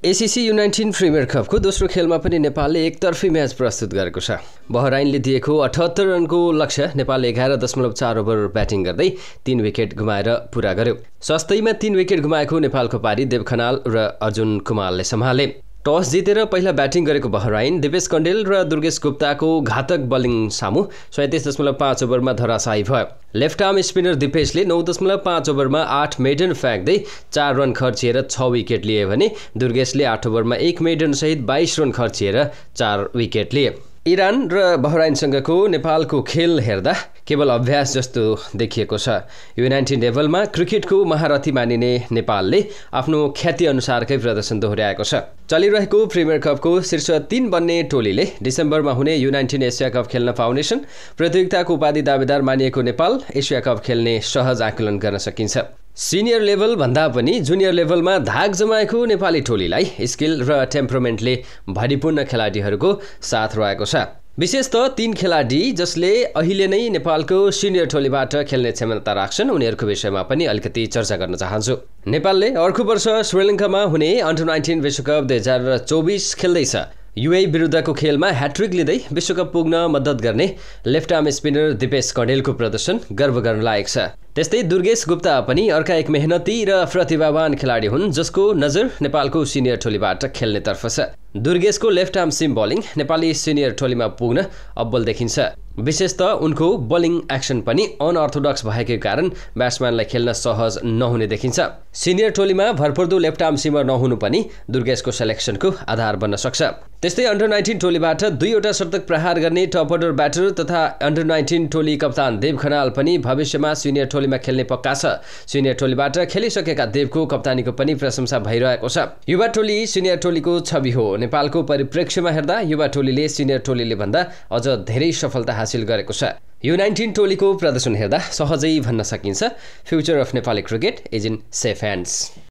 ACC u19 Premere कपको दोस्रो खेलमा पनि नेपालले एकतर्फी म्याच प्रस्तुत गरेको छ। बहराइनले दिएको 78 रनको लक्ष्य नेपालले 11.4 ओभर ब्याटिङ गर्दै 3 विकेट गुमाएर पूरा गर्यो। सस्तैमा 3 विकेट गुमाएको नेपालको पारी देव खनाल र अर्जुन कुमारले सम्हाले। टस जितेर पहिला ब्याटिङ गरेको बहराइन दिपेश कण्डेल र दुर्गेश गुप्ताको घातक बलिङ सामु 37.5 ओभरमा धराशायी भयो। लेफ्ट आर्म स्पिनर दिपेशले 9.5 ओभरमा 8 मेडन फ्याँक्दै 4 रन खर्चिएर 6 विकेट लिए भने दुर्गेशले 8 ओभरमा 1 मेडन सहित 22 रन खर्चिएर 4 विकेट लिए। इरान र बहराइनसँगको नेपालको खेल हेर्दा केवल अभ्यास जस्तो देखिएको छ। U19 लेभलमा क्रिकेटको महारथी मानिने नेपालले आफ्नो ख्याति अनुसारकै प्रदर्शन दोहोर्याएको छ। चलिरहेको प्रिमियर कपको शीर्ष 3 बन्ने टोलीले डिसेम्बरमा हुने U19 एसिया कप खेल्न पाउनेछन्। प्रतियोगिताको उपाधि दावेदार मानिएको नेपाल एसिया कप खेल्ने सहज आकलन गर्न सकिन्छ। सिनियर लेभल भन्दा पनि जुनियर लेभलमा धाक जमाएको नेपाली टोलीलाई स्किल र टेम्परामेन्टले भरिपूर्ण खेलाडीहरूको साथ रहेको छ। विशेष त 3 खेलाडी जसले अहिले नै नेपालको सिनियर टोलीबाट खेल्ने क्षमता राख्छन् उनीहरूको विषयमा पनि अलिकति चर्चा गर्न चाहन्छु। नेपालले अर्को वर्ष श्रीलङ्कामा हुने अन्डर-19 विश्वकप 2024 खेल्दैछ। युए विरुद्धको खेलमा ह्याट्रिक लिँदै विश्वकप पुग्न मद्दत गर्ने लेफ्ट आर्म स्पिनर दिपेश कण्डेलको प्रदर्शन गर्व गर्न लायक छ। त्यस्तै दुर्गेश गुप्ता पनि अर्का एक मेहनती र प्रतिभावान खेलाडी हुन् जसको नजर नेपालको सिनियर टोलीबाट खेल्नेतर्फ छ। दुर्गेशको left arm seam bowling Nepali senior टोलीमा पुग्न अब्बल देखिन्छ। विशेष त उनको बलिङ एक्सन पनि अनअर्थोडक्स भएकै कारण ब्याट्सम्यानलाई खेल्न सहज नहुने देखिन्छ। सिनियर टोलीमा भरपर्दो लेफ्ट आर्म सिमर नहुनु पनि दुर्गेशको सेलेक्सनको आधार बन्न सक्छ। त्यस्तै अन्डर-19 टोलीबाट 2वटा शतक प्रहार गर्ने टप अर्डर ब्याटर तथा अन्डर-19 टोली कप्तान देव खनाल पनि भविष्यमा सिनियर टोलीमा खेल्ने पक्का छ। सिनियर टोलीबाट खेलिसकेका देवको कप्तानीको पनि प्रशंसा भइरहेको छ। युवा टोली सिनियर टोलीको छवि हो। नेपालको परिप्रेक्ष्यमा हेर्दा युवा टोलीले सिनियर टोलीले भन्दा अझ धेरै सफलता हासिल गरेको छ। U19 टोलीको प्रदर्शन हेर्दा सहजै भन्न सकिन्छ future of Nepali cricket is in safe hands.